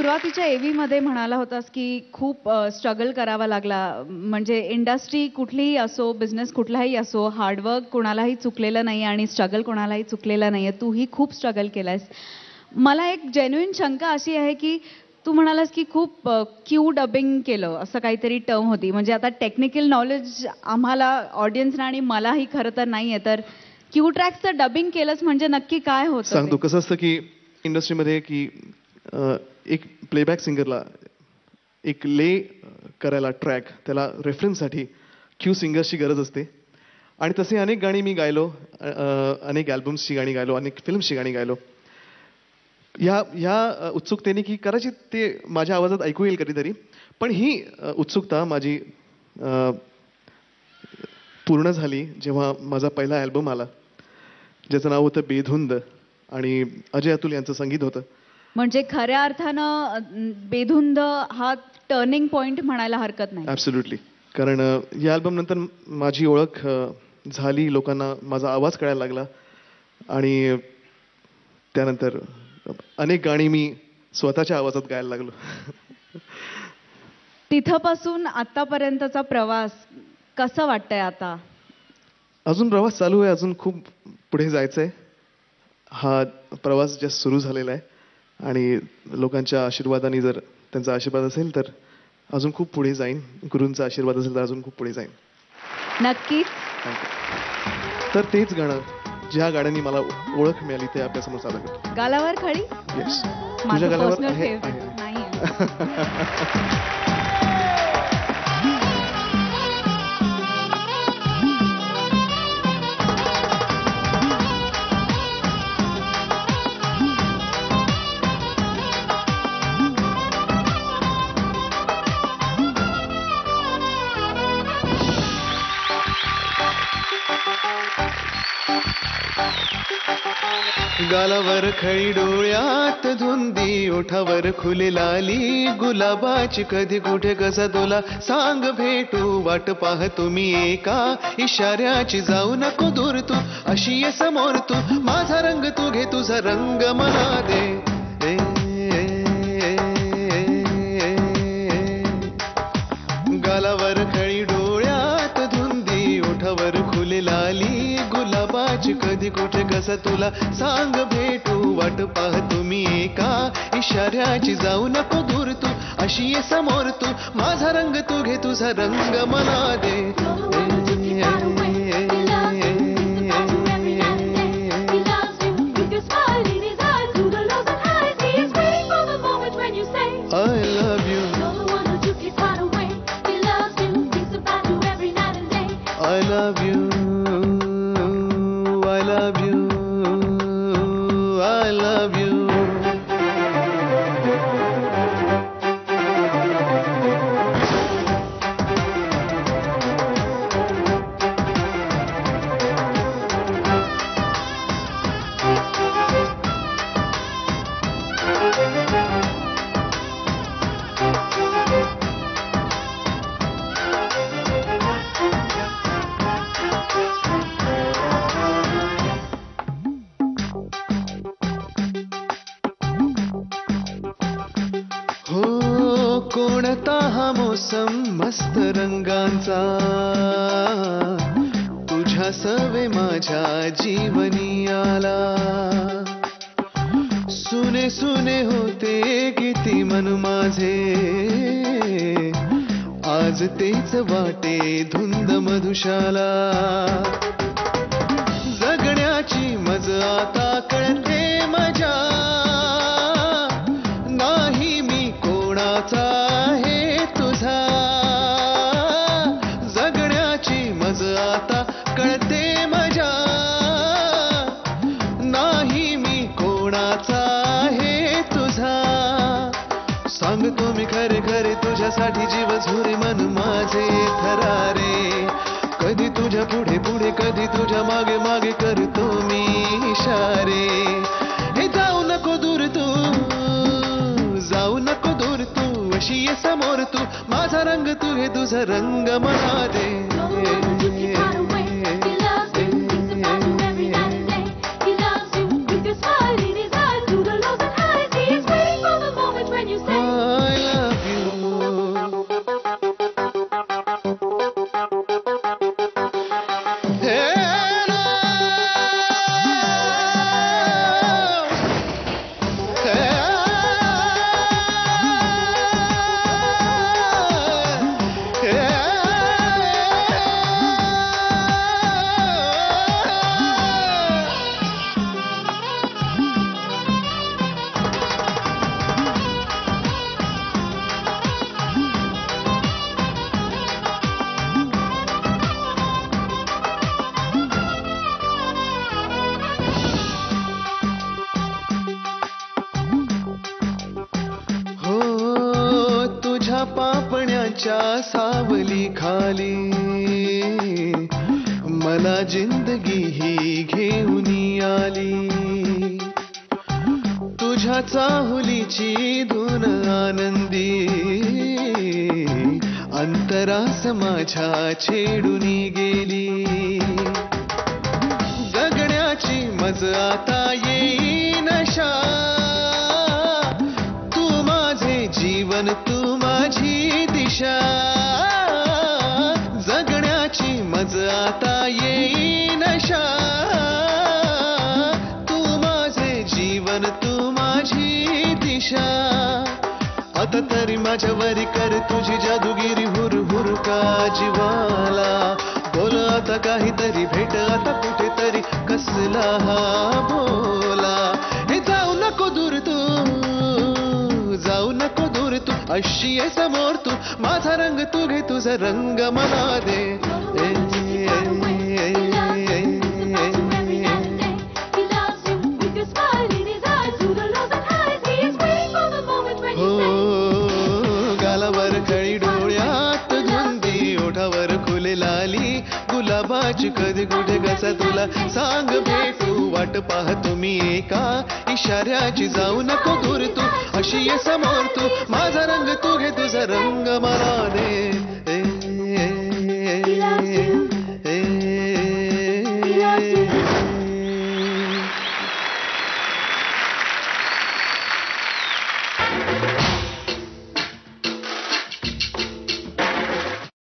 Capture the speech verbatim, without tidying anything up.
सुरुवातीच्या एव्हीमध्ये म्हणाला होतास की खूप स्ट्रगल करावा लागला, म्हणजे इंडस्ट्री कुठलीही असो, बिझनेस कुठलाही असो, हार्डवर्क कोणालाही चुकलेलं नाही आणि स्ट्रगल कोणालाही चुकलेलं नाही आहे. तूही खूप स्ट्रगल केलंयस. मला एक जेन्युइन शंका अशी आहे की तू म्हणालास की खूप क्यू डबिंग केलं, असं काहीतरी टर्म होती. म्हणजे आता टेक्निकल नॉलेज आम्हाला ऑडियन्सना आणि मलाही खरं तर नाही आहे, तर क्यू ट्रॅक्सचं डबिंग केलंस म्हणजे नक्की काय होतं? सांगतो कसं असतं की इंडस्ट्रीमध्ये की एक प्लेबॅक सिंगरला एक ले करायला ट्रॅक, त्याला रेफरन्ससाठी क्यू सिंगर्सची गरज असते. आणि तसे अनेक गाणी मी गायलो, अनेक अल्बम्सची गाणी गायलो, अनेक फिल्म्सची गाणी गायलो. ह्या ह्या उत्सुकतेने की कदाचित ते माझ्या आवाजात ऐकू येईल कधीतरी, पण ही उत्सुकता माझी पूर्ण झाली जेव्हा माझा पहिला अल्बम आला, ज्याचं नाव होतं बेधुंद आणि अजय अतुल यांचं संगीत होतं. म्हणजे खऱ्या अर्थानं बेधुंद हा टर्निंग पॉइंट म्हणायला हरकत नाही. ॲब्सोल्युटली. कारण या अल्बम नंतर माझी ओळख झाली, लोकांना माझा आवाज कळायला लागला आणि त्यानंतर अनेक गाणी मी स्वतःच्या आवाजात गायला लागलो. तिथपासून आतापर्यंतचा प्रवास कसं वाटतंय आता? अजून प्रवास चालू आहे, अजून खूप पुढे जायचंय. हा प्रवास जस्ट सुरू झालेला आहे आणि लोकांच्या आशीर्वादाने, जर त्यांचा आशीर्वाद असेल तर अजून खूप पुढे जाईन. गुरूंचा आशीर्वाद असेल तर अजून खूप पुढे जाईन. नक्कीच. तर तेच गाणं, ज्या गाण्याने मला ओळख मिळाली ते आपल्यासमोर सादर करतो. गालावर खडी. येस, तुझ्या गालावर आहे. नाही. गालावर खळी, डोळ्यात धुंदी, ओठावर खुले लाली, गुलाबाची कधी कुठे कसा तोला सांग भेटू, वाट पाहतो मी एका इशाऱ्याची, जाऊ नको दूर तू, अशी ये समोर तू, माझा रंग तू घे, तुझा रंग मला दे. गालावर खळी, डोळ्यात धुंदी, ओठावर खुले लाली, गुलाबाची कधी कुठे कसं तुला सांग भेटू, वाट पाहतो मी एका इशाऱ्याची, जाऊ नको दूर तू, अशी ये समोर तू, माझा रंग तू घे, तुझा रंग मला दे. I love you. I love you. I love you. I love you. कोणता हा मोसम मस्त रंगांचा, तुझ्या सवे माझ्या जीवनी आला, सुने सुने होते किती मन माझे, आज तेच वाटे धुंद मधुशाला, जगण्याची मज आता कळते मजा, नाही मी कोणाचा आहे तुझा, जगण्याची मज आता कळते मजा, नाही मी कोणाचा आहे तुझा, सांगतो मी खरे खरे तुझ्यासाठी जीव झुरे मन माझे थरारे, कधी तुझ्या पुढे पुढे कधी तुझ्या मागे मागे करतो मी इशारे, हे जाऊ नको दूर तू, जाऊ नको दूर तू, अशी ये समोर तू, माझा रंग तू घे, तुझा रंग मला दे. When you say फुलाच्या सावली खाली मला जिंदगी ही घेऊन आली. तुझ्या चाहुलीची धून आनंदी अंतरास माझ्या छेडून गेली. जगण्याची मज आता येईन नशा, तू माझे जीवन तू माझी दिशा. जगण्याची मज आता येईन नशा, तू माझे जीवन तू माझी दिशा. आता तरी माझ्यावरी कर तुझी जादूगिरी हुर हुर का जीवाला. बोल आता काहीतरी भेट आता कुठेतरी कसला हा बोला. हे जाऊ नको दूर तू, जाऊ नको दूर तू, अशी आहे समोर तू. माझा रंग तू घे तुझा रंग मला दे. ए, ए, ए, ए, ए, गालावर खळी डोळ्यात धुंदी, ओठावर खुले लाली गुलाबाची. कधी कुठे कसा तुला सांग भेटू, वाट पाहतो मी एका इशाऱ्याची. जाऊ नको दूर तू, अशी ये समोर तू. माझा रंग तू घे तुझा रंग मला दे.